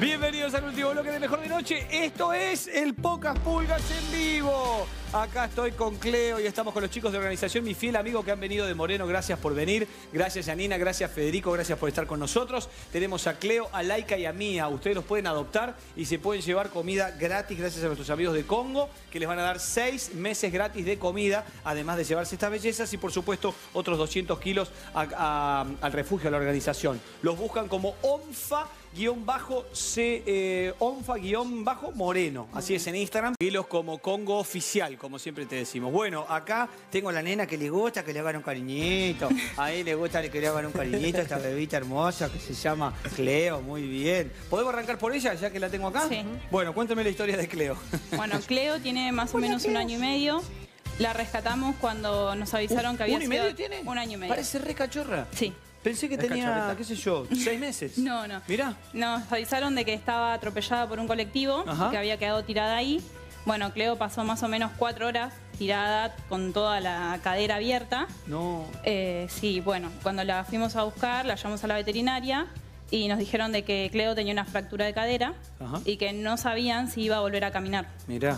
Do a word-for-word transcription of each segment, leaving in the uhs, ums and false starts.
Bienvenidos al último bloque de Mejor de Noche. Esto es el Pocas Pulgas en vivo. Acá estoy con Cleo y estamos con los chicos de organización. Mi fiel amigo que han venido de Moreno, gracias por venir. Gracias, Janina, gracias, Federico, gracias por estar con nosotros. Tenemos a Cleo, a Laika y a Mía. Ustedes los pueden adoptar y se pueden llevar comida gratis gracias a nuestros amigos de Congo, que les van a dar seis meses gratis de comida, además de llevarse estas bellezas y, por supuesto, otros doscientos kilos a, a, al refugio, a la organización. Los buscan como ONFA guión bajo C, eh, ONFA guión bajo Moreno, así es en Instagram. Y los como Congo Oficial, como siempre te decimos. Bueno, acá tengo a la nena que le gusta que le hagan un cariñito. A él le gusta que le hagan un cariñito a esta bebita hermosa que se llama Cleo. Muy bien. ¿Podemos arrancar por ella ya que la tengo acá? Sí. Bueno, cuéntame la historia de Cleo. Bueno, Cleo tiene más o Hola, menos Cleo. un año y medio. La rescatamos cuando nos avisaron que había ¿Un y sido... medio tiene? Un año y medio. Parece re cachorra. Sí. Pensé que Es tenía, cachorrita. qué sé yo, seis meses. No, no. Mirá. Nos avisaron de que estaba atropellada por un colectivo, Ajá. que había quedado tirada ahí. Bueno, Cleo pasó más o menos cuatro horas tirada con toda la cadera abierta. No. Eh, sí, bueno, cuando la fuimos a buscar, la llevamos a la veterinaria y nos dijeron de que Cleo tenía una fractura de cadera. Ajá. Y que no sabían si iba a volver a caminar. Mirá.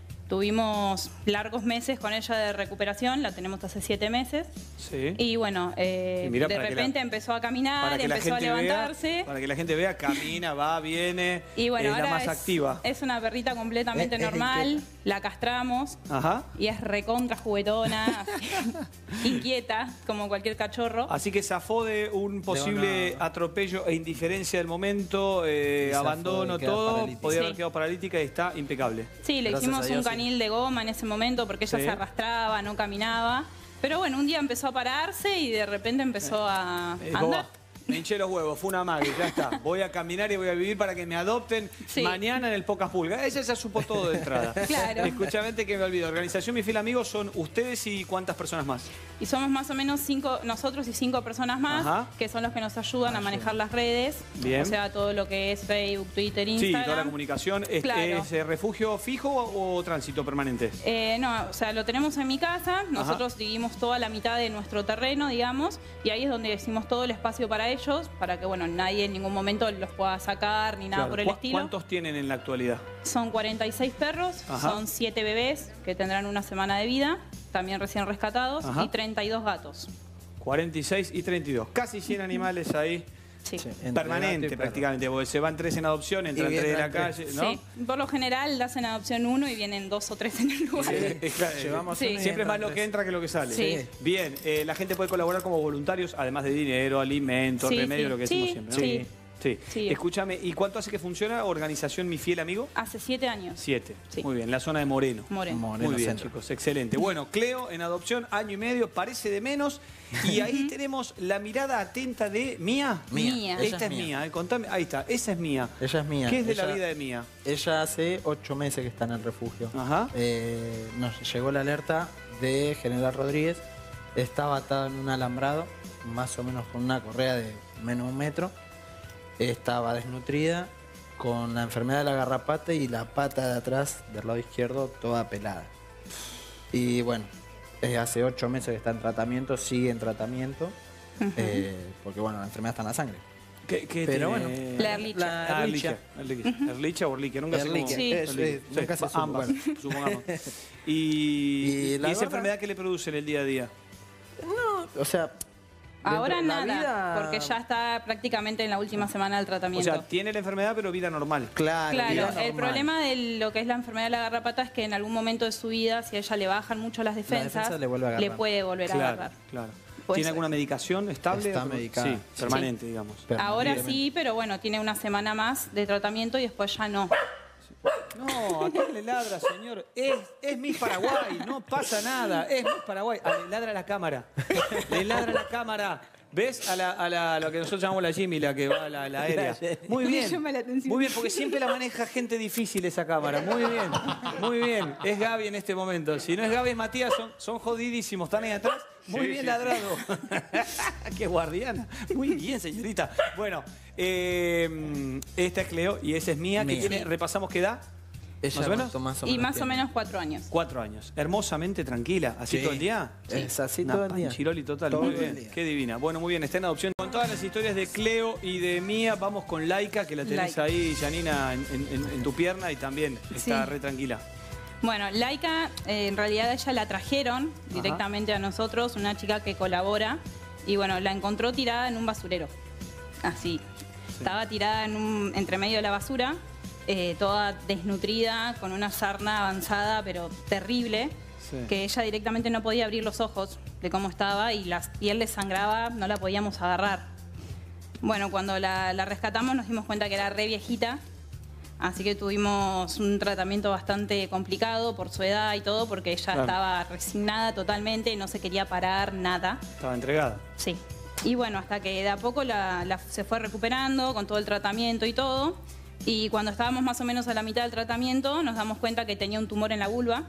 Tuvimos largos meses con ella de recuperación, la tenemos hace siete meses. Sí. Y bueno, eh, Y mirá, de para que repente la- empezó a caminar, Para que la empezó a gente levantarse. vea, para que la gente vea, camina, va, viene, Y bueno, es la ahora más es, activa. es una perrita completamente Es- es normal, inquieta. la castramos Ajá. y es recontra juguetona, así, inquieta, como cualquier cachorro. Así que zafó de un posible una- atropello e indiferencia del momento, eh, Y zafó de abandono, quedar todo. paralítica. Podía haber Sí. quedado paralítica y está impecable. Sí, le Gracias hicimos a Dios, un sí. canil de goma en ese momento porque ella Sí. se arrastraba, no caminaba. Pero bueno, un día empezó a pararse y de repente empezó a Eh, andar. como, me hinché los huevos, fue una magia, ya está. Voy a caminar y voy a vivir para que me adopten Sí. mañana en el Pocas Pulgas. Ella ya supo todo de entrada. Claro. Escuchamente que me olvido. Organización Mi Fiel Amigo son ustedes y ¿cuántas personas más? Y somos más o menos cinco, nosotros y cinco personas más, Ajá. que son los que nos ayudan a manejar las redes. Bien. O sea, todo lo que es Facebook, Twitter, Sí, Instagram. toda la comunicación. ¿Es, Claro. es, eh, refugio fijo o, o tránsito permanente? Eh, no, o sea, lo tenemos en mi casa, nosotros dividimos toda la mitad de nuestro terreno, digamos, y ahí es donde decimos todo el espacio para ellos, para que, bueno, nadie en ningún momento los pueda sacar ni nada Claro. por el ¿Cu- estilo. ¿Cuántos tienen en la actualidad? Son cuarenta y seis perros, Ajá. son siete bebés que tendrán una semana de vida, también recién rescatados, Ajá. y treinta y dos gatos. cuarenta y seis y treinta y dos. Casi cien animales ahí. Sí. Sí. Entre Permanente gato y perro. prácticamente, porque se van tres en adopción, entran Y tres de la vienen calle, ¿no? Sí, por lo general das en adopción uno y vienen dos o tres en el lugar. Eh, claro, eh, Llevamos Sí. uno y Siempre es más entran lo que tres. entra que lo que sale. Sí. Bien, eh, la gente puede colaborar como voluntarios, además de dinero, alimentos, Sí, remedio, sí. lo que decimos Sí, siempre, ¿no? sí. Sí. Sí. Escúchame, ¿y cuánto hace que funciona Organización Mi Fiel Amigo? Hace siete años. Siete. Sí. Muy bien, la zona de Moreno. Moreno. Moreno Muy bien, Centro. chicos, excelente. Bueno, Cleo en adopción, año y medio, parece de menos. Y ahí tenemos la mirada atenta de Mía. Mía. Mía. Ella Esta es mía, eh, contame. Ahí está, esa es Mía. Ella es mía. ¿Qué es de Ella- la vida de Mía? Ella hace ocho meses que está en el refugio. Ajá. Eh, nos llegó la alerta de General Rodríguez. Estaba atada en un alambrado, más o menos con una correa de menos de un metro. Estaba desnutrida, con la enfermedad de la garrapata y la pata de atrás del lado izquierdo toda pelada. Y bueno, eh, hace ocho meses que está en tratamiento, sigue en tratamiento, eh, porque bueno, la enfermedad está en la sangre. ¿Qué, qué Pero tiene? bueno, La Erlicha. La Ah, Erlicha. Erlicha. Erlicha. Erlicha o Erlicha, nunca sé cómo. Erlicha, Sí. es- Erlicha. es- nunca se supo, ambas, bueno. supongamos. Y, Y y la esa verdad- enfermedad que le produce en el día a día. O sea, Ahora dentro de la nada, vida- porque ya está prácticamente en la última semana del O tratamiento. sea, tiene la enfermedad, pero vida normal. Claro, Claro, vida el normal. problema de lo que es la enfermedad de la garrapata es que en algún momento de su vida, si a ella le bajan mucho las defensas, defensa le vuelve a agarrar. puede volver a Claro, agarrar. claro. Puede ¿Tiene ser. alguna medicación estable? Está o no? medicada. Sí, permanente, digamos. Ahora Permanentemente. sí, pero bueno, tiene una semana más de tratamiento y después ya no. No, ¿a quién le ladra, señor? Es, es Miss Paraguay, no pasa nada. Es Miss Paraguay. Ah, le ladra a la cámara. Le ladra a la cámara. ¿Ves? A, la, a la, lo que nosotros llamamos la Jimmy, la que va a la, la aérea. Muy Me bien. llama la atención. Muy bien, porque siempre la maneja gente difícil esa cámara. Muy bien. Muy bien. Es Gaby en este momento. Si no es Gaby, es Matías. Son, son jodidísimos. Están ahí atrás. Muy Sí, bien sí. ladrado. Qué guardiana. Muy bien, señorita. Bueno, eh, esta es Cleo y esa es Mía. Que Mía. tiene, repasamos qué edad. Ella ¿Más o menos? cuánto más o Y menos más o tiene. menos cuatro años. Cuatro años. Hermosamente tranquila. ¿Así Sí. todo el día? Es así Una todo el día. panchiroli total. Todo Muy el bien. día. Qué divina. Bueno, muy bien. Está en adopción. Con todas las historias de Cleo y de Mía, vamos con Laika, que la tenés Laika. ahí, Janina, en, en- en tu pierna y también está Sí. re tranquila. Bueno, Laika, eh, en realidad ella la trajeron directamente a nosotros, una chica que colabora, y bueno, la encontró tirada en un basurero. Así. Estaba tirada en un, entre medio de la basura, eh, toda desnutrida, con una sarna avanzada, pero terrible, Sí. que ella directamente no podía abrir los ojos de cómo estaba y la piel le sangraba, no la podíamos agarrar. Bueno, cuando la, la rescatamos nos dimos cuenta que era re viejita, así que tuvimos un tratamiento bastante complicado por su edad y todo, porque ella Claro. estaba resignada totalmente, no se quería parar, nada. Estaba entregada. Sí. Y bueno, hasta que de a poco la, la- se fue recuperando con todo el tratamiento y todo. Y cuando estábamos más o menos a la mitad del tratamiento, nos damos cuenta que tenía un tumor en la vulva.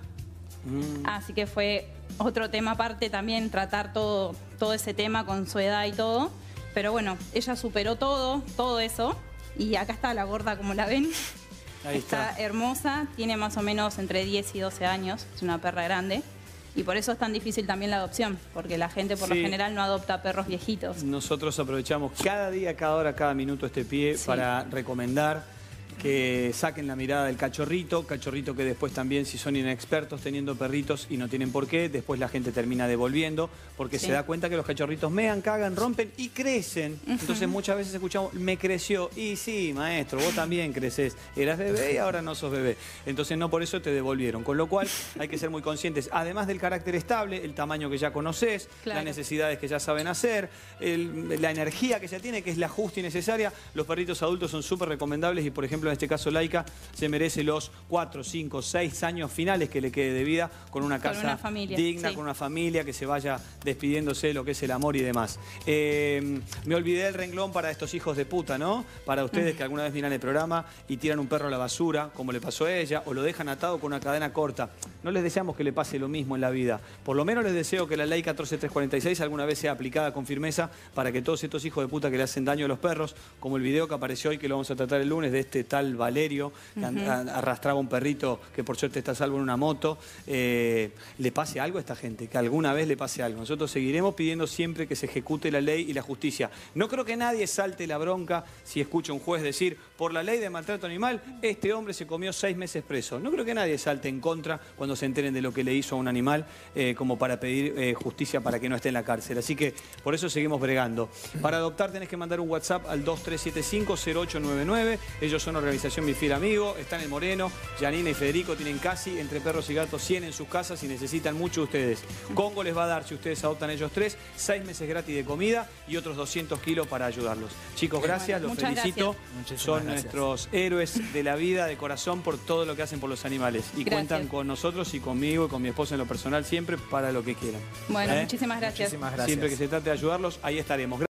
Mm. Así que fue otro tema aparte también, tratar todo, todo ese tema con su edad y todo. Pero bueno, ella superó todo, todo eso. Y acá está la gorda, como la ven. Ahí está, está. hermosa, tiene más o menos entre diez y doce años, es una perra grande. Y por eso es tan difícil también la adopción, porque la gente por Sí. lo general no adopta perros viejitos. Nosotros aprovechamos cada día, cada hora, cada minuto este pie Sí. para recomendar que saquen la mirada del cachorrito, cachorrito que después también, si son inexpertos teniendo perritos y no tienen por qué, después la gente termina devolviendo porque Sí. se da cuenta que los cachorritos mean, cagan, rompen y crecen. Entonces muchas veces escuchamos, me creció. Y sí, maestro, vos también creces. Eras bebé y ahora no sos bebé. Entonces no por eso te devolvieron. Con lo cual hay que ser muy conscientes, además del carácter estable, el tamaño que ya conoces, Claro. las necesidades que ya saben hacer, el- la energía que ya tiene, que es la justa y necesaria. Los perritos adultos son súper recomendables y, por ejemplo, en este caso Laika se merece los cuatro, cinco, seis años finales que le quede de vida con una Con casa una familia, digna, sí. con una familia que se vaya despidiéndose de lo que es el amor y demás. Eh, me olvidé el renglón para estos hijos de puta, ¿no? Para ustedes que alguna vez miran el programa y tiran un perro a la basura, como le pasó a ella, o lo dejan atado con una cadena corta. No les deseamos que le pase lo mismo en la vida. Por lo menos les deseo que la ley catorce mil trescientos cuarenta y seis alguna vez sea aplicada con firmeza para que todos estos hijos de puta que le hacen daño a los perros, como el video que apareció hoy, que lo vamos a tratar el lunes, de este tal Valerio, que and- a- arrastraba un perrito que por suerte está salvo en una moto, eh, le pase algo a esta gente, que alguna vez le pase algo. Nosotros seguiremos pidiendo siempre que se ejecute la ley y la justicia. No creo que nadie salte la bronca si escucha un juez decir, por la ley de maltrato animal, este hombre se comió seis meses preso. No creo que nadie salte en contra cuando se enteren de lo que le hizo a un animal, eh, como para pedir eh, justicia para que no esté en la cárcel. Así que por eso seguimos bregando. Para adoptar tenés que mandar un WhatsApp al dos tres siete cinco cero ocho nueve nueve. Ellos son Organización Mi Fiel Amigo, están en Moreno. Janina y Federico tienen casi, entre perros y gatos, cien en sus casas y necesitan mucho de ustedes. Congo les va a dar, si ustedes adoptan ellos tres, seis meses gratis de comida y otros doscientos kilos para ayudarlos. Chicos, gracias, Bueno, los muchas felicito. gracias. Muchísimas Son gracias. nuestros héroes de la vida, de corazón, por todo lo que hacen por los animales. Y Gracias. cuentan con nosotros y conmigo y con mi esposa en lo personal siempre para lo que quieran. Bueno, ¿Eh? muchísimas gracias. Muchísimas gracias. Siempre que se trate de ayudarlos, ahí estaremos.